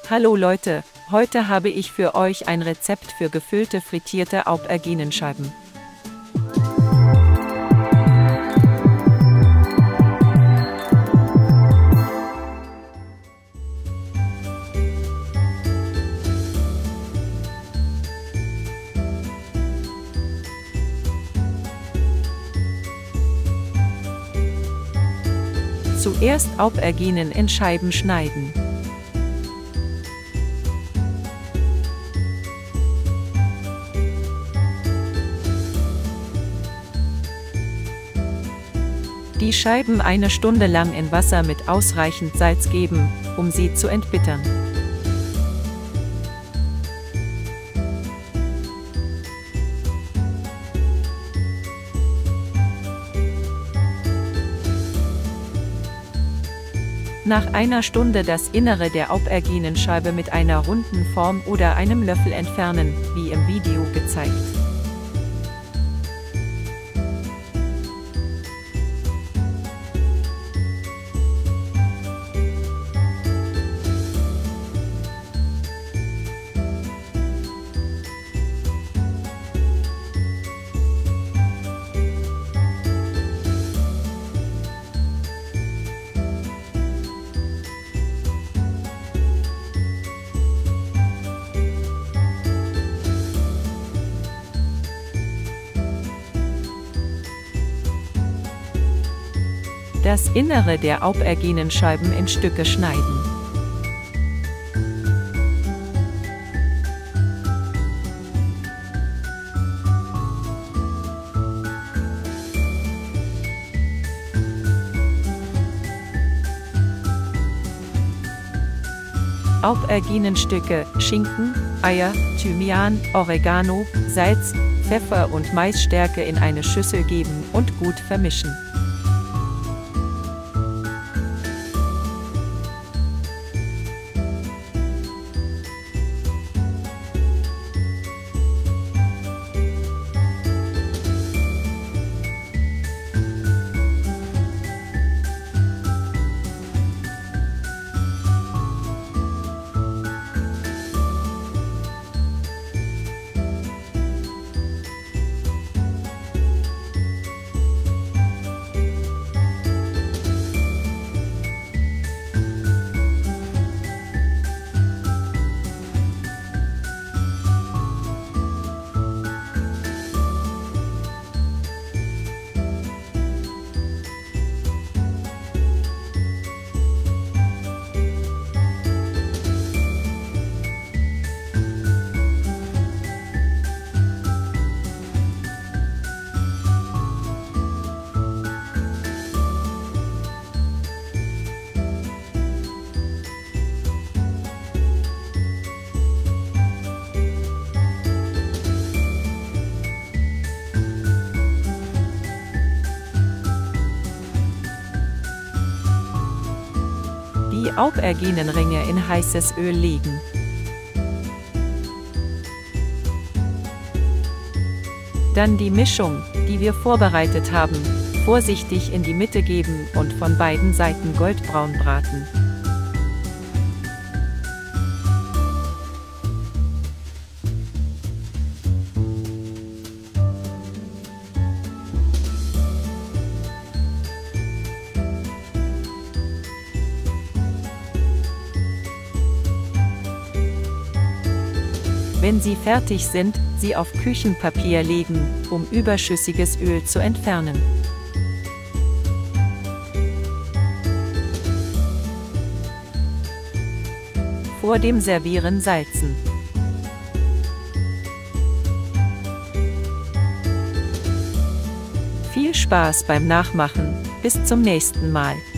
Hallo Leute, heute habe ich für euch ein Rezept für gefüllte frittierte Auberginenscheiben. Zuerst Auberginen in Scheiben schneiden. Die Scheiben eine Stunde lang in Wasser mit ausreichend Salz geben, um sie zu entbittern. Nach einer Stunde das Innere der Auberginenscheibe mit einer runden Form oder einem Löffel entfernen, wie im Video gezeigt. Das Innere der Auberginenscheiben in Stücke schneiden. Auberginenstücke, Schinken, Eier, Thymian, Oregano, Salz, Pfeffer und Maisstärke in eine Schüssel geben und gut vermischen. Die Auberginenringe in heißes Öl legen. Dann die Mischung, die wir vorbereitet haben, vorsichtig in die Mitte geben und von beiden Seiten goldbraun braten. Wenn sie fertig sind, sie auf Küchenpapier legen, um überschüssiges Öl zu entfernen. Vor dem Servieren salzen. Viel Spaß beim Nachmachen, bis zum nächsten Mal.